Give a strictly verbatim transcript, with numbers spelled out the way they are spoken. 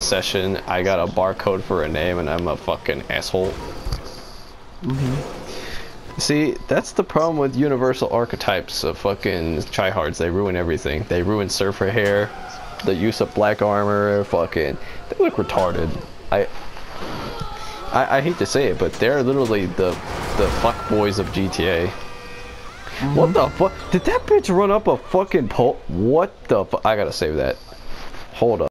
session, I got a barcode for a name and I'm a fucking asshole. Mm-hmm. See, that's the problem with universal archetypes of fucking tryhards. They ruin everything. They ruin surfer hair, the use of black armor, fucking... They look retarded. I... I, I hate to say it, but they're literally the the fuck boys of G T A. Mm-hmm. What the fuck? Did that bitch run up a fucking pole? What the fuck? I gotta save that. Hold up.